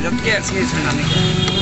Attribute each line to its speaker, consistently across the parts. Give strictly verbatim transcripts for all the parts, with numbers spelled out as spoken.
Speaker 1: Jag älskar ju sådana mycket.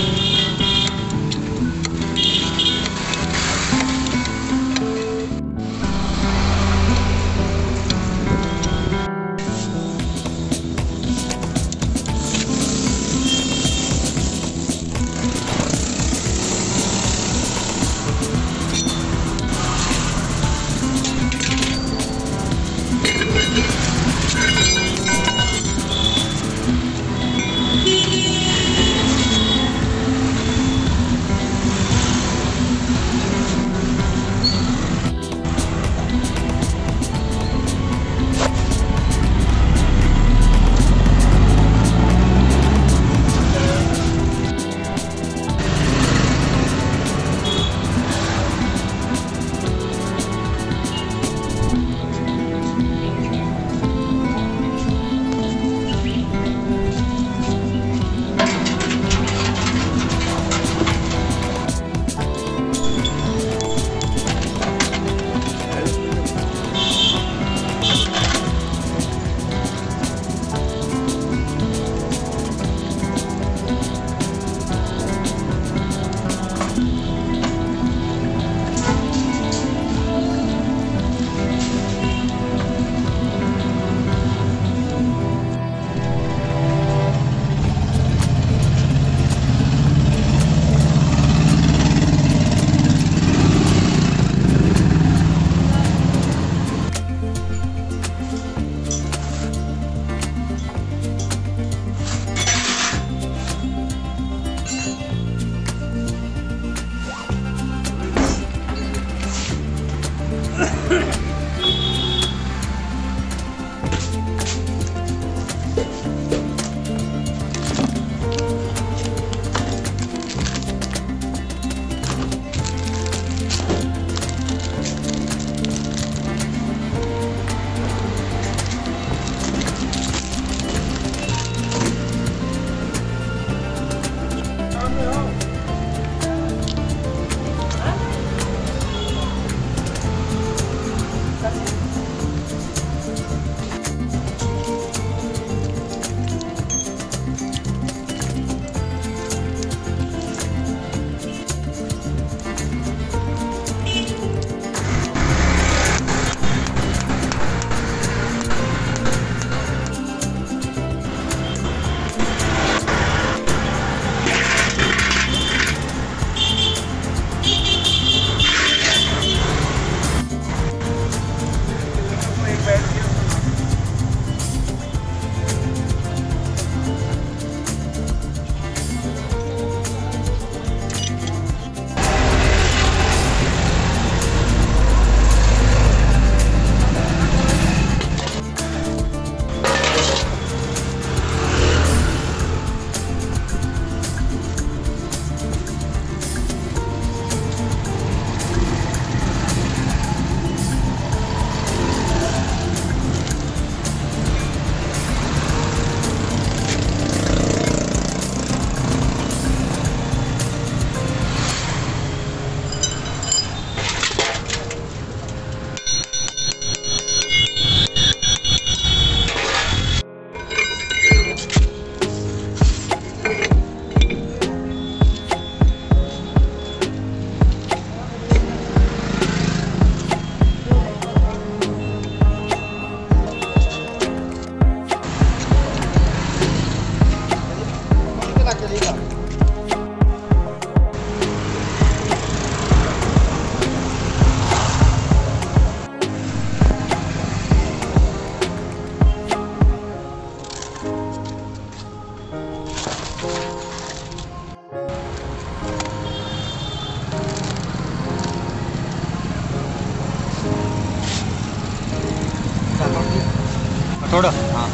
Speaker 2: थोड़ा हाँ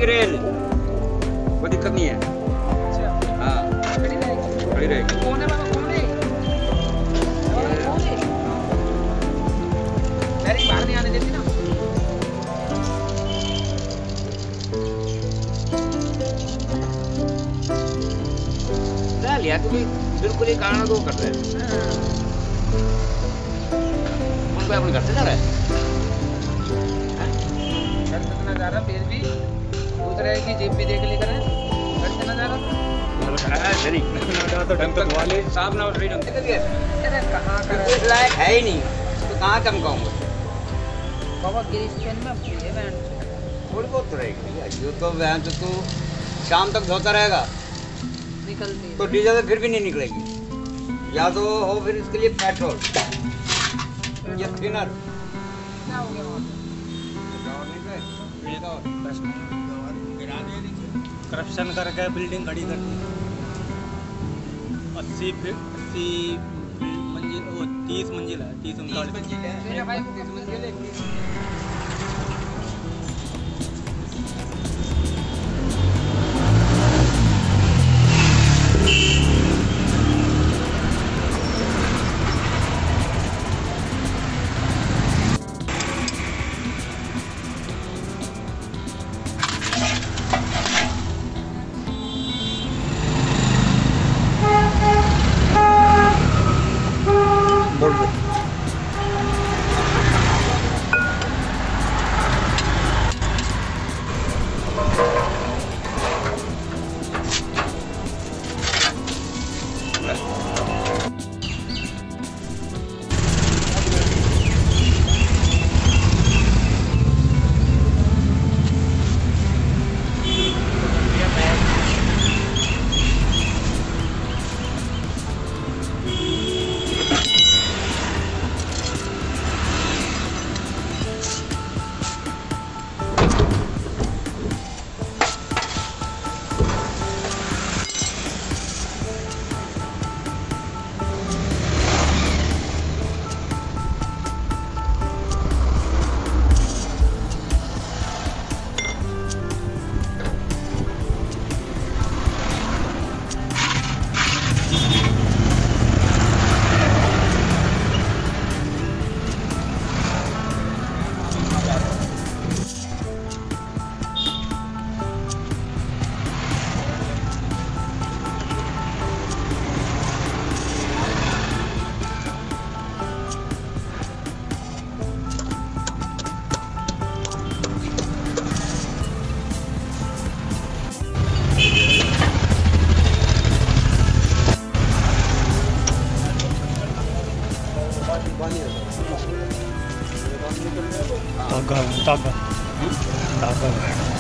Speaker 1: रहेगी रेल, कोई दिक्कत नहीं है। हाँ खड़ी रहेगी, खड़ी रहेगी। कौन है बाबा, कौन है? मेरी बाहर नहीं आने देती ना। ला लिया तू बिल्कुल ही कारण दो कर रहे हैं। कौन कोई अपने घर से जा रहा है? घर से ना जा रहा, फिर भी दूसरे की जेब भी देख ली करें। घर से ना जा रहा तो ढंग तक वाले साहब ना उठे ढंग से कहाँ कर लायक है ही नहीं तो कहाँ चमकाऊंगा बाबा। क्रिश्चियन में थोड़ी बहुत तो रहेगी, जो तो वह तो तू शाम तक धोता रहेगा निकलती तो डीजल फिर भी नहीं निकलेगी। या तो हो फिर इसके लिए पेट्रोल या थिनर। क्या हो गया
Speaker 2: करप्शन करके बिल्डिंग खड़ी कर दी। अस्सी अस्सी मंजिल, वो तीस मंजिल है, तीस उनतालीस मंजिल है। तागा तागा तागा